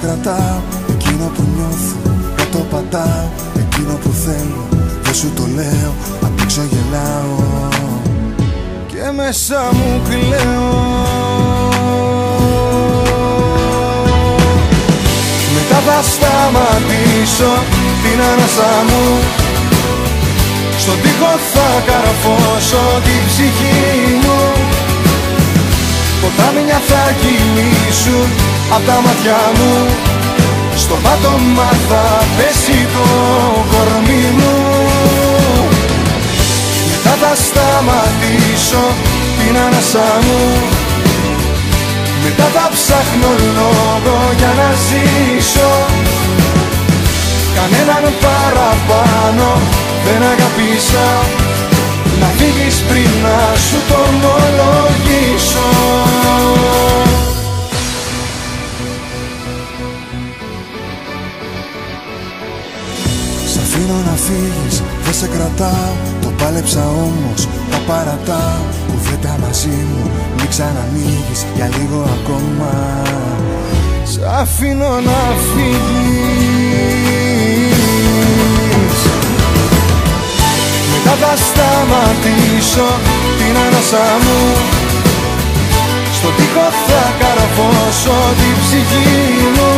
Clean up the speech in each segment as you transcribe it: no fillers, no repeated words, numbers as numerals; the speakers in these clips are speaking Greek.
κρατάω, εκείνο που νιώθω δεν το πατάω. Εκείνο που θέλω δεν σου το λέω, απ' έξω γελάω και μέσα μου κλαίω. Μετά θα σταματήσω την ανάσα μου, στον τοίχο θα καρφώσω την ψυχή μου. Ποτάμια θα κυλήσουν απ' τα μάτια μου, στο πάτωμα θα πέσει το κορμί μου. Μετά θα σταματήσω την ανάσα μου, μετά θα ψάχνω λόγο για να ζήσω. Κανέναν παραπάνω δεν αγαπήσα, να φύγεις πριν να σου το ομολογήσω. Σ' αφήνω να φύγεις, δεν σε κρατάω, το πάλεψα όμως, τα παρατάω. Κουβέντα μαζί μου, μην ξανανοίγεις για λίγο ακόμα. Σ' αφήνω να φύγεις. Μετά θα σταματήσω την ανάσα μου, στον τοίχο θα καρφώσω την ψυχή μου.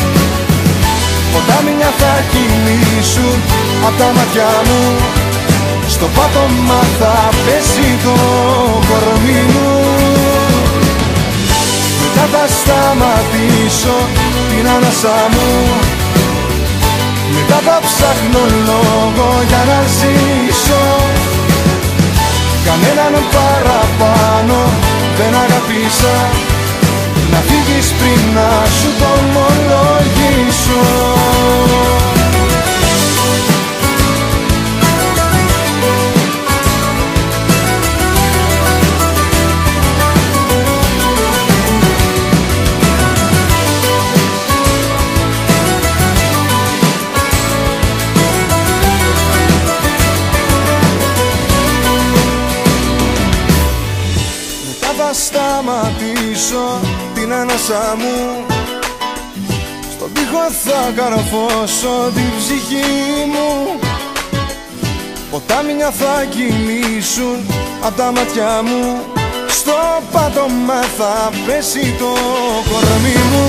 Ποτάμια θα κυλήσουν απ' τα μάτια μου, στο πάτωμα θα πέσει το κορμί μου. Μετά θα σταματήσω την ανάσα μου, μετά θα ψάχνω λόγο για να ζήσω. Κανέναν παραπάνω δεν αγαπήσα, να φύγεις πριν να σου το ομολογήσω. Θα σταματήσω την ανάσα μου, στον τοίχο θα καρφώσω την ψυχή μου. Ποτάμια θα κυλήσουν απ' τα μάτια μου, στο πάτωμα θα πέσει το κορμί μου.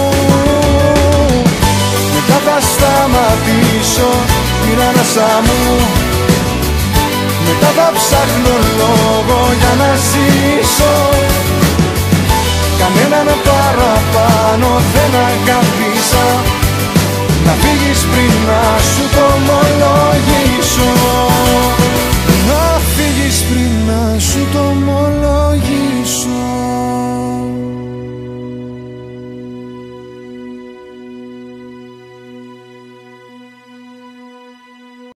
Μετά θα σταματήσω την ανάσα μου, μετά θα ψάχνω λόγο για να ζήσω. Κανέναν παραπάνω δεν αγάπη